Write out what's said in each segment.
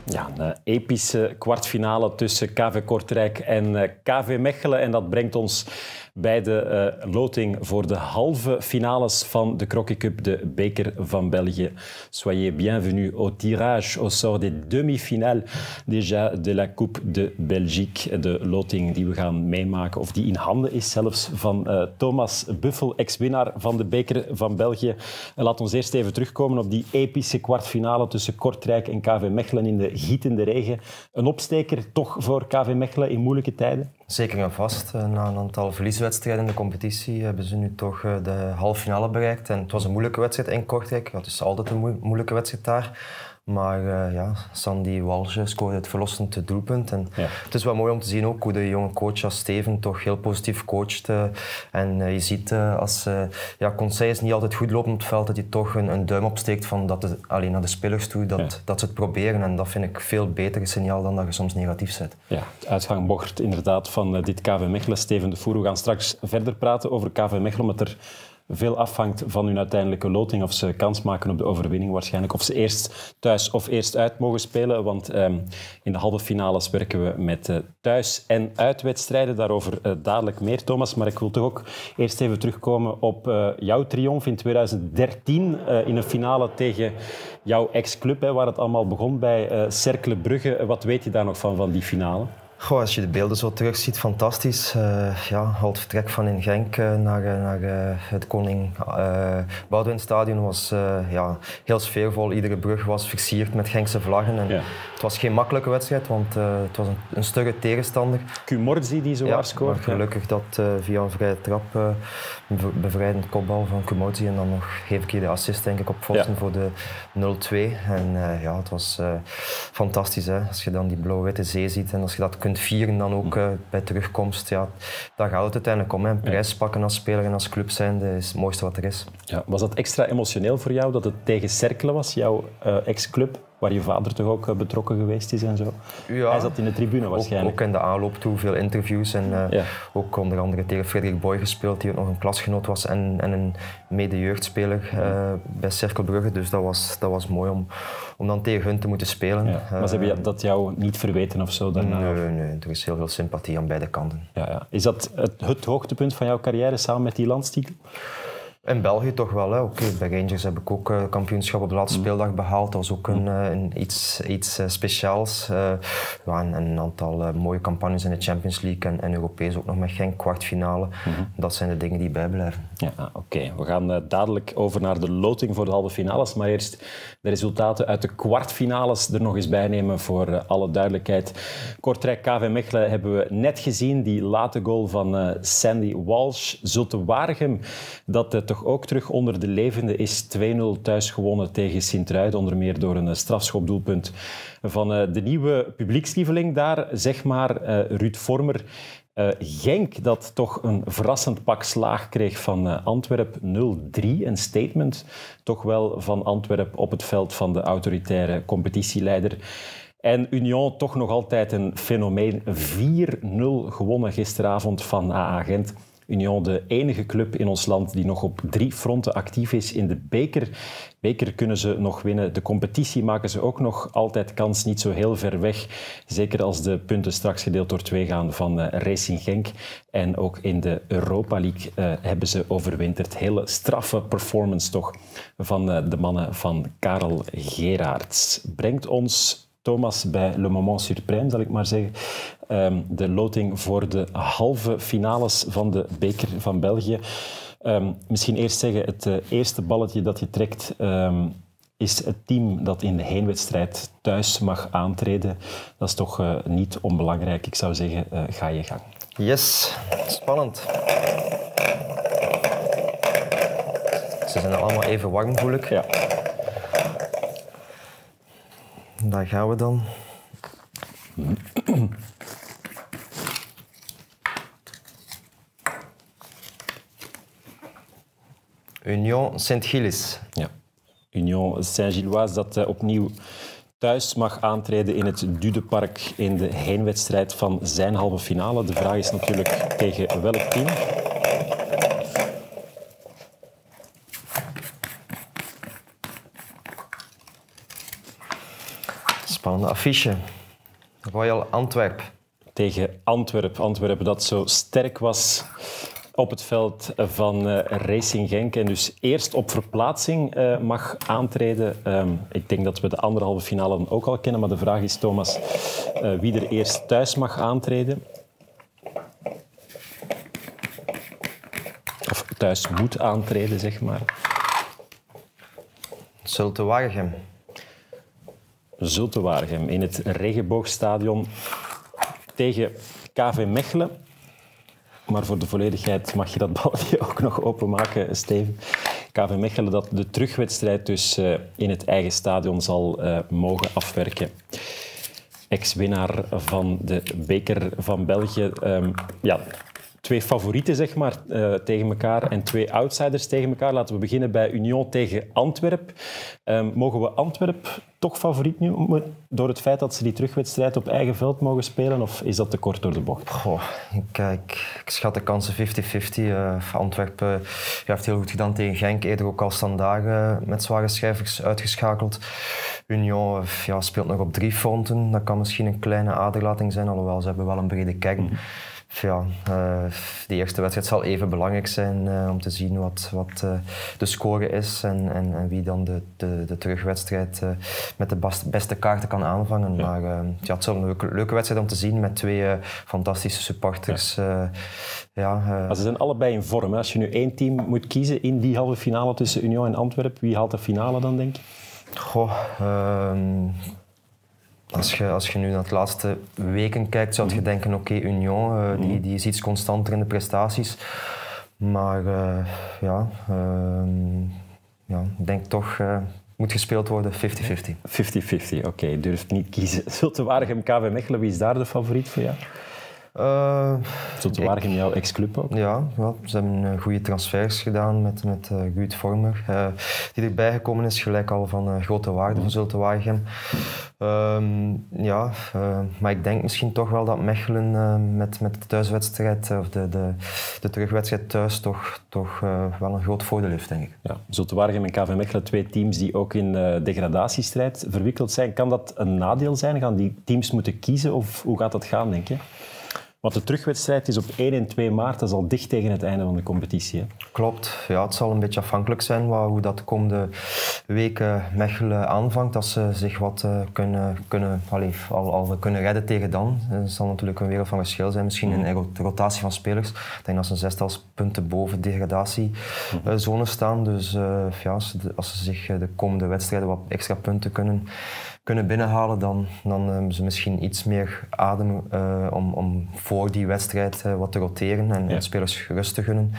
Ja, een epische kwartfinale tussen KV Kortrijk en KV Mechelen. En dat brengt ons bij de loting voor de halve finales van de Crocky Cup, de beker van België. Soyez bienvenus au tirage au sort des demi-finales déjà de la Coupe de Belgique. De loting die we gaan meemaken, of die in handen is zelfs, van Thomas Buffel, ex-winnaar van de beker van België. Laat ons eerst even terugkomen op die epische kwartfinale tussen Kortrijk en KV Mechelen in de gietende regen. Een opsteker toch voor KV Mechelen in moeilijke tijden? Zeker en vast. Na een aantal verlieswedstrijden in de competitie hebben ze nu toch de halve finale bereikt. En het was een moeilijke wedstrijd in Kortrijk. Het is altijd een moeilijke wedstrijd daar. Maar Sandy Walsh scoorde het verlossend doelpunt. En het is wel mooi om te zien ook hoe de jonge coach als Steven toch heel positief coacht. En je ziet als Conseil niet altijd goed loopt op het veld, dat hij toch een duim opsteekt van alleen naar de spelers toe, dat ze het proberen. En dat vind ik veel beter signaal dan dat je soms negatief zet. Ja, het uitgangbord inderdaad van dit KV Mechelen. Steven de Voer, we gaan straks verder praten over KV Mechelen, omdat er veel afhangt van hun uiteindelijke loting, of ze kans maken op de overwinning waarschijnlijk, of ze eerst thuis of eerst uit mogen spelen. Want in de halve finales werken we met thuis- en uitwedstrijden. Daarover dadelijk meer, Thomas. Maar ik wil toch ook eerst even terugkomen op jouw triomf in 2013 in een finale tegen jouw ex-club, waar het allemaal begon bij Cercle Brugge. Wat weet je daar nog van die finale? Goh, als je de beelden zo terugziet, fantastisch. Al het vertrek van in Genk naar het Koning Boudewijnstadion was heel sfeervol. Iedere brug was versierd met Genkse vlaggen. En het was geen makkelijke wedstrijd, want het was een stugge tegenstander. Kumorzi die zowaar scoort. Maar gelukkig dat via een vrije trap, een bevrijdend kopbal van Kumorzi. En dan nog geef ik hier de assist denk ik op Vossen voor de 0-2. En het was fantastisch. Hè? Als je dan die blauw-witte zee ziet en als je dat kunt vieren dan ook bij terugkomst. Ja, daar gaat het uiteindelijk om. Hè. Een prijs pakken als speler en als club zijnde is het mooiste wat er is. Ja, was dat extra emotioneel voor jou dat het tegen Cercle was, jouw ex-club, waar je vader toch ook betrokken geweest is en zo? Ja, hij zat in de tribune waarschijnlijk. Ook in de aanloop toe, veel interviews en ook onder andere tegen Frederik Boy gespeeld, die ook nog een klasgenoot was en een mede-jeugdspeler bij Cercle Brugge. Dus dat was mooi om dan tegen hun te moeten spelen. Ja. Maar ze hebben dat jou niet verweten of zo daarna? Nee, er is heel veel sympathie aan beide kanten. Ja. Is dat het hoogtepunt van jouw carrière samen met die landstitel? In België toch wel. Hè. Bij Rangers heb ik ook kampioenschap op de laatste speeldag behaald. Dat was ook iets speciaals. Een aantal mooie campagnes in de Champions League en Europees ook nog met Genk, kwartfinale. Dat zijn de dingen die bijblijven. Ja, oké. We gaan dadelijk over naar de loting voor de halve finales. Maar eerst de resultaten uit de kwartfinales er nog eens bij nemen voor alle duidelijkheid. Kortrijk KV Mechelen hebben we net gezien. Die late goal van Sandy Walsh. Zulte Waregem, dat toch ook terug onder de levende is. 2-0 thuis gewonnen tegen Sint-Truiden, onder meer door een strafschopdoelpunt van de nieuwe publiekslieveling daar, zeg maar, Ruud Vormer. Genk, dat toch een verrassend pak slaag kreeg van Antwerp, 0-3. Een statement toch wel van Antwerp op het veld van de autoritaire competitieleider. En Union toch nog altijd een fenomeen. 4-0 gewonnen gisteravond van AA Gent. Union, de enige club in ons land die nog op 3 fronten actief is in de beker. Beker kunnen ze nog winnen. De competitie maken ze ook nog altijd kans, niet zo heel ver weg. Zeker als de punten straks gedeeld door 2 gaan van Racing Genk. En ook in de Europa League hebben ze overwinterd. Hele straffe performance toch van de mannen van Karel Gerards. Brengt ons, Thomas, bij Le Moment Suprême, zal ik maar zeggen. De loting voor de halve finales van de beker van België. Misschien eerst zeggen, het eerste balletje dat je trekt is het team dat in de heenwedstrijd thuis mag aantreden. Dat is toch niet onbelangrijk. Ik zou zeggen, ga je gang. Yes, spannend. Ze zijn allemaal even warm, voel ik. Ja. Daar gaan we dan. Union Saint-Gilles. Ja. Union Saint-Gilloise dat opnieuw thuis mag aantreden in het Dudepark in de heenwedstrijd van zijn halve finale. De vraag is natuurlijk tegen welk team? dan de affiche. Royal Antwerp. Tegen Antwerpen. Antwerpen dat zo sterk was op het veld van Racing Genk en dus eerst op verplaatsing mag aantreden. Ik denk dat we de anderhalve finale dan ook al kennen, maar de vraag is, Thomas, wie er eerst thuis mag aantreden. Of thuis moet aantreden, zeg maar. Zulte Waregem. Zulte Waregem in het Regenboogstadion tegen KV Mechelen. Maar voor de volledigheid mag je dat balje ook nog openmaken, Steven. KV Mechelen dat de terugwedstrijd dus in het eigen stadion zal mogen afwerken. Ex-winnaar van de beker van België. Ja, twee favorieten zeg maar, tegen elkaar en twee outsiders tegen elkaar. Laten we beginnen bij Union tegen Antwerp. Mogen we Antwerp toch favoriet noemen door het feit dat ze die terugwedstrijd op eigen veld mogen spelen? Of is dat te kort door de bocht? Goh, ik schat de kansen 50-50. Antwerpen heeft heel goed gedaan tegen Genk. Eerder ook al Standaard met zware schijvers uitgeschakeld. Union speelt nog op 3 fronten. Dat kan misschien een kleine aderlating zijn, alhoewel ze hebben wel een brede kern. Ja, de eerste wedstrijd zal even belangrijk zijn om te zien wat de score is en wie dan de terugwedstrijd met de beste kaarten kan aanvangen. Ja. Maar het zal een leuke wedstrijd om te zien met twee fantastische supporters. Ja. Ze zijn allebei in vorm. Hè? Als je nu 1 team moet kiezen in die halve finale tussen Union en Antwerpen, wie haalt de finale dan, denk je? Goh, als je nu naar de laatste weken kijkt, zou je denken, oké, Union, die is iets constanter in de prestaties. Maar ik denk toch, moet gespeeld worden 50-50. 50-50, oké. Durft niet kiezen. Zulte Waregem, KV Mechelen, wie is daar de favoriet voor jou? Zulte Waregem, jouw ex-club ook? Ja, ze hebben goede transfers gedaan met Guut Vormer, die erbij gekomen is, gelijk al van grote waarde voor Zulte Waregem. Maar ik denk misschien toch wel dat Mechelen met de thuiswedstrijd, of de terugwedstrijd thuis, toch wel een groot voordeel heeft, denk ik. Ja, Zulte Waregem en KV Mechelen, 2 teams die ook in degradatiestrijd verwikkeld zijn. Kan dat een nadeel zijn? Gaan die teams moeten kiezen of hoe gaat dat gaan, denk je? Want de terugwedstrijd is op 1 en 2 maart, dat is al dicht tegen het einde van de competitie. Hè? Klopt, ja, het zal een beetje afhankelijk zijn hoe dat de komende weken Mechelen aanvangt. Als ze zich wat kunnen redden tegen dan. Het zal natuurlijk een wereld van verschil zijn. Misschien een rotatie van spelers. Ik denk dat ze 6 punten boven de degradatiezone staan. Dus als ze zich de komende wedstrijden wat extra punten kunnen binnenhalen, dan hebben ze misschien iets meer adem om voor die wedstrijd wat te roteren en spelers rust te gunnen.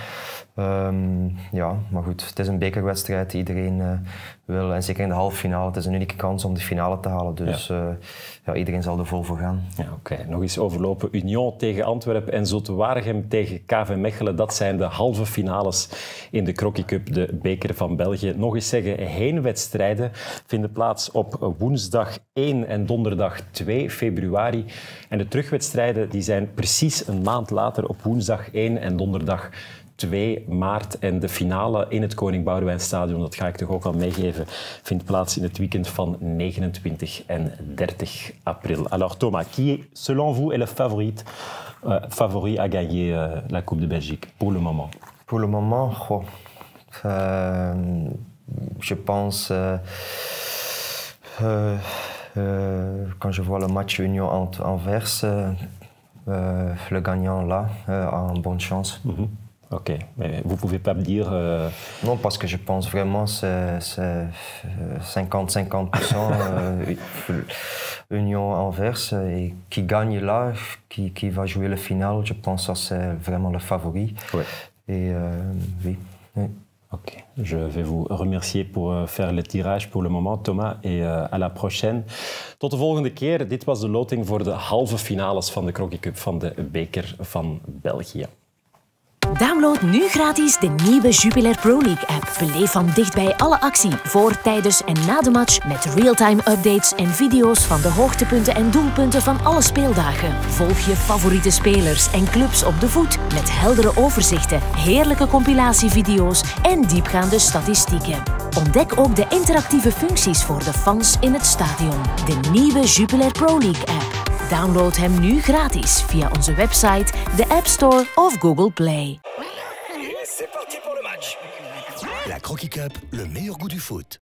Maar goed, het is een bekerwedstrijd. Iedereen wil, en zeker in de halve finale, het is een unieke kans om de finale te halen. Dus iedereen zal er vol voor gaan. Ja, oké. Nog eens overlopen. Union tegen Antwerpen en Zulte Waregem tegen KV Mechelen. Dat zijn de halve finales in de Crocky Cup, de beker van België. Nog eens zeggen, heenwedstrijden vinden plaats op woensdag 1 en donderdag 2 februari. En de terugwedstrijden die zijn precies een maand later op woensdag 1 en donderdag 2 maart. En de finale in het Koning Boudewijnstadion, dat ga ik toch ook al meegeven, vindt plaats in het weekend van 29 en 30 april. Alors Thomas, qui selon vous est le favori à gagner la Coupe de Belgique pour le moment? Pour le moment, je pense... quand je vois le match Union-Anvers, le gagnant là a une bonne chance. Ok, mais vous ne pouvez pas me dire... Non, parce que je pense vraiment que c'est 50-50% Union-Anvers. Et qui gagne là, qui va jouer le final, je pense que c'est vraiment le favori. Ouais. Et oui. Ok, je vais vous remercier pour faire le tirage pour le moment, Thomas, et à la prochaine. Tot de volgende keer. Dit was de loting voor de halve finales van de Crocky Cup van de beker van België. Download nu gratis de nieuwe Jupiler Pro League app. Beleef van dichtbij alle actie, voor, tijdens en na de match met real-time updates en video's van de hoogtepunten en doelpunten van alle speeldagen. Volg je favoriete spelers en clubs op de voet met heldere overzichten, heerlijke compilatievideo's en diepgaande statistieken. Ontdek ook de interactieve functies voor de fans in het stadion. De nieuwe Jupiler Pro League app. Download hem nu gratis via onze website, de App Store of Google Play. La Croquis Cup, le meilleur goût du foot.